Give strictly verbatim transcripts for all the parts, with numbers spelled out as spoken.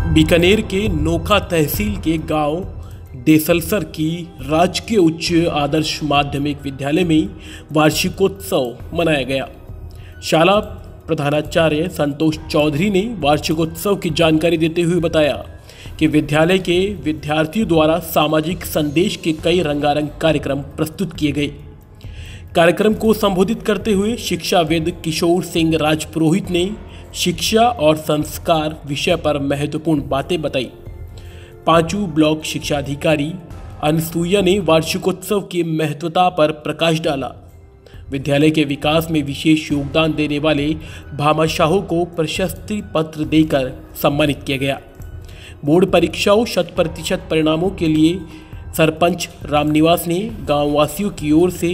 बीकानेर के नोखा तहसील के गांव देसलसर की राजकीय उच्च आदर्श माध्यमिक विद्यालय में वार्षिकोत्सव मनाया गया। शाला प्रधानाचार्य संतोष चौधरी ने वार्षिकोत्सव की जानकारी देते हुए बताया कि विद्यालय के विद्यार्थियों द्वारा सामाजिक संदेश के कई रंगारंग कार्यक्रम प्रस्तुत किए गए। कार्यक्रम को संबोधित करते हुए शिक्षाविद किशोर सिंह राजपुरोहित ने शिक्षा और संस्कार विषय पर महत्वपूर्ण बातें बताई। पांचू ब्लॉक शिक्षा अधिकारी अनसुईया ने वार्षिकोत्सव की महत्वता पर प्रकाश डाला। विद्यालय के विकास में विशेष योगदान देने वाले भामाशाहों को प्रशस्ति पत्र देकर सम्मानित किया गया। बोर्ड परीक्षाओं शत प्रतिशत परिणामों के लिए सरपंच रामनिवास ने गांव वासियों की ओर से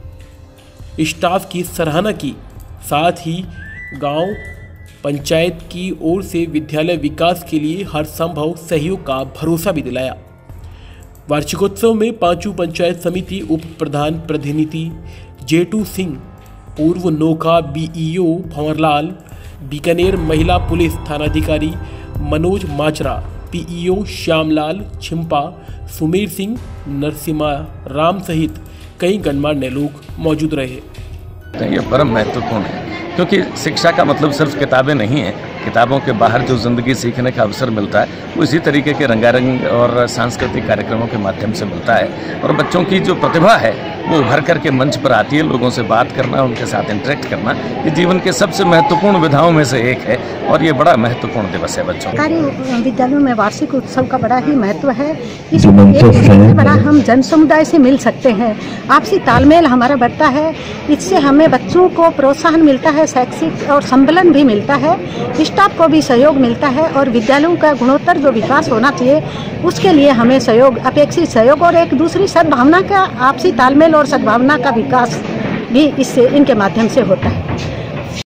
स्टाफ की सराहना की। साथ ही गांव पंचायत की ओर से विद्यालय विकास के लिए हर संभव सहयोग का भरोसा भी दिलाया। वार्षिकोत्सव में पांचू पंचायत समिति उप प्रधान प्रतिनिधि जेटू सिंह, पूर्व नोखा बीईओ भंवरलाल, बीकानेर महिला पुलिस थानाधिकारी मनोज माचरा, पीईओ श्यामलाल छिंपा, सुमेर सिंह, नरसिम्हा राम सहित कई गणमान्य लोग मौजूद रहे। ये परम महत्वपूर्ण है क्योंकि शिक्षा का मतलब सिर्फ किताबें नहीं है। किताबों के बाहर जो ज़िंदगी सीखने का अवसर मिलता है वो इसी तरीके के रंगारंग और सांस्कृतिक कार्यक्रमों के माध्यम से मिलता है। और बच्चों की जो प्रतिभा है वो उभर करके मंच पर आती है। लोगों से बात करना, उनके साथ इंटरेक्ट करना, ये जीवन के सबसे महत्वपूर्ण विधाओं में से एक है और ये बड़ा महत्वपूर्ण दिवस है बच्चों सरकारी विद्यालयों में वार्षिक उत्सव का बड़ा ही महत्व है। इसमें एक बड़ा हम जन समुदाय से मिल सकते हैं, आपसी तालमेल हमारा बढ़ता है। इससे हमें बच्चों को प्रोत्साहन मिलता है, शैक्षिक और संबलन भी मिलता है, स्टाफ को भी सहयोग मिलता है और विद्यालयों का गुणोत्तर जो विकास होना चाहिए उसके लिए हमें सहयोग, अपेक्षित सहयोग और एक दूसरी सद्भावना का, आपसी तालमेल और सद्भावना का विकास भी इससे, इनके माध्यम से होता है।